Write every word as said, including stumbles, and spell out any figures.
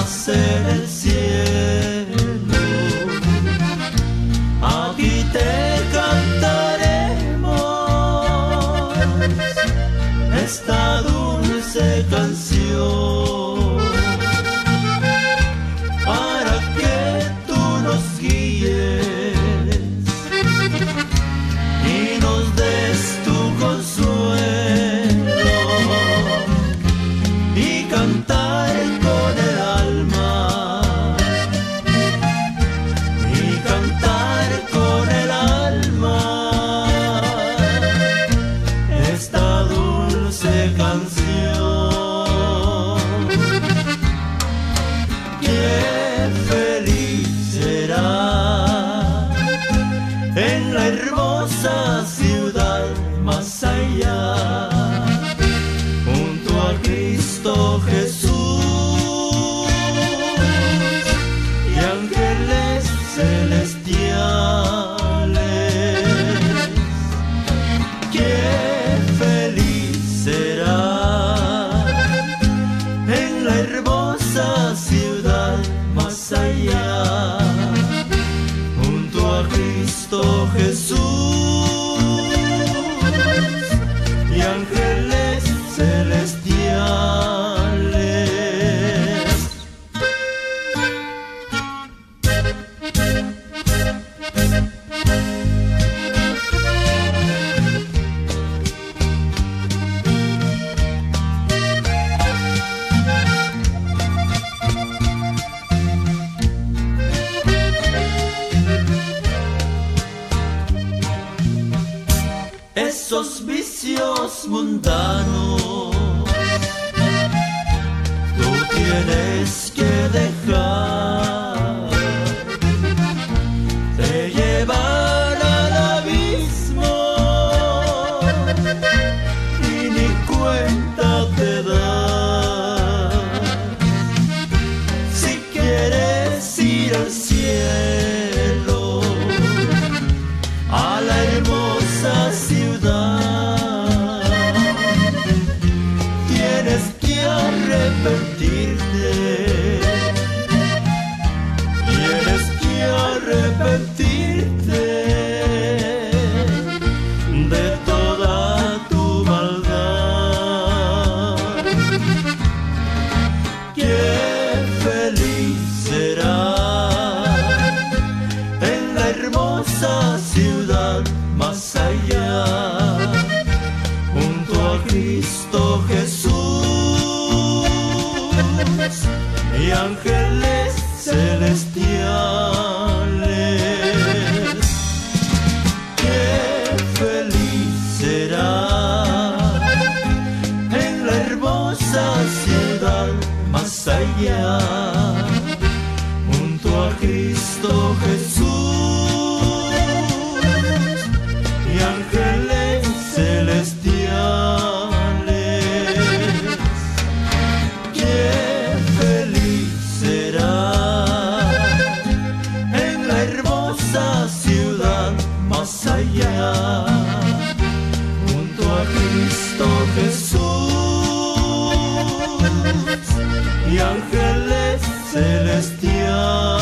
palmas en el cielo. Aquí te cantaremos esta dulce canción, para que tú nos guíes y nos des tu consuelo, y cantar con el alma, y cantar con el alma esta dulce canción. Qué feliz será en la hermosa ciudad más allá, junto a Cristo Jesús y ángeles celestiales. Qué feliz será en la hermosa ciudad más allá, junto a Cristo Jesús y ángeles celestiales. Esos vicios mundanos tú tienes que dejar, te llevan al abismo y ni cuenta te das. Si quieres ir al cielo, a la hermosa ciudad, tienes que arrepentirte, tienes que arrepentirte de toda tu maldad. Qué feliz será en la hermosa ciudad más allá, junto a Cristo Jesús y ángeles celestiales. Qué feliz será en la hermosa ciudad más allá, junto a Cristo Jesús y ángeles celestiales. Qué feliz será en la hermosa ciudad más allá, junto a Cristo Jesús y ángeles celestiales.